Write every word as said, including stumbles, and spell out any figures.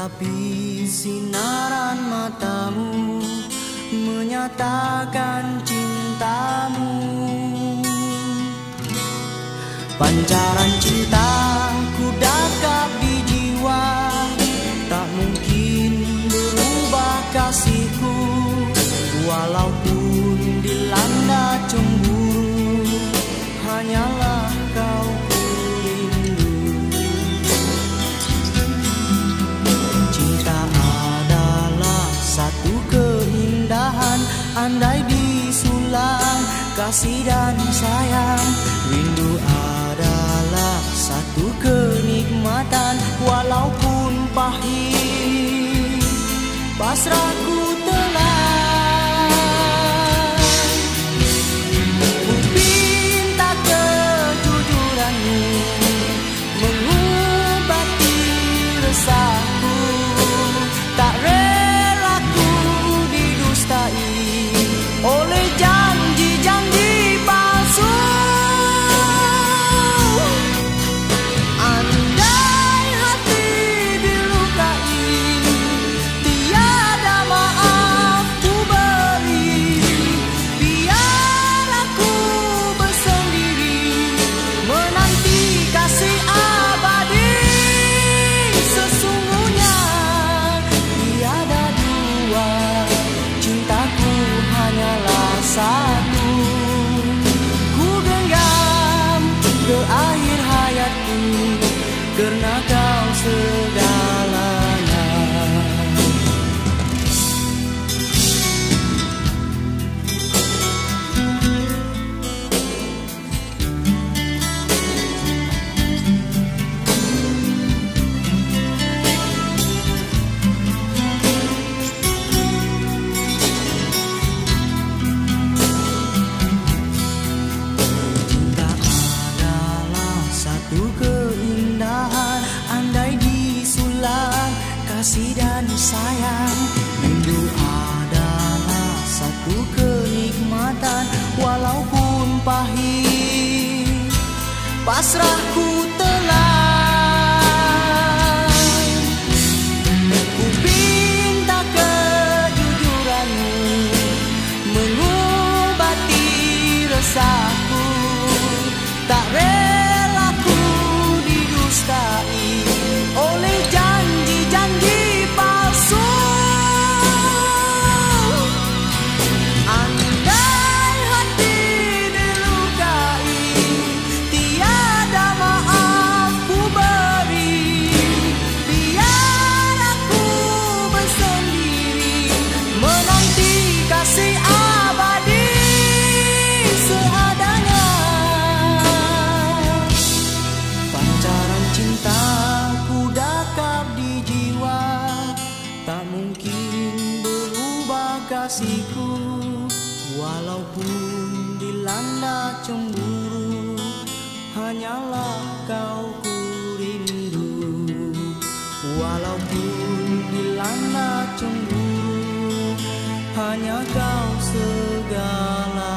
Tetapi sinaran matamu menyatakan cintamu. Pancaran cintaku dakap di jiwa, tak mungkin berubah kasihku. Walaupun dilanda cemburu, hanyalah kau ku rindu. Cinta adalah satu keindahan, andai disulang kasih dan sayang. Rindu adalah satu kenikmatan, walaupun pahit pasrahku telah. Ku pinta kejujuranmu mengobati resahku, tak rela ku didustai oleh janji-janji palsu. Andai hati dilukai, tiada maaf ku beri. Biar aku bersendiri menanti kasih abadi. Sesungguhnya tiada dua, cintaku hanyalah satu. Ku genggam ke akhir hayatku, karena kau segalanya. Cinta adalah satu keindahan, andai disulang kasih dan sayang. Rindu adalah satu kenikmatan, walaupun pahit pasrahku telah. Ku pinta kejujuranmu mengobati resahku, tak rela ku didustai oleh janji-janji palsu. Andai hati dilukai, tiada maaf ku beri. Biar aku bersendiri menanti kasih abadi seadanya. Pancaran cintaku dakap di jiwa, tak mungkin berubah kasihku. Walaupun dilanda cemburu, hanyalah kau ku rindu. Walaupun dilanda cemburu, hanya kau segala.